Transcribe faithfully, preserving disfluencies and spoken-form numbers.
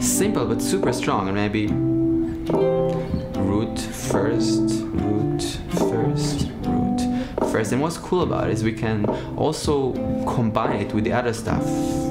simple but super strong, and maybe root first, root first, root first. And what's cool about it is we can also combine it with the other stuff.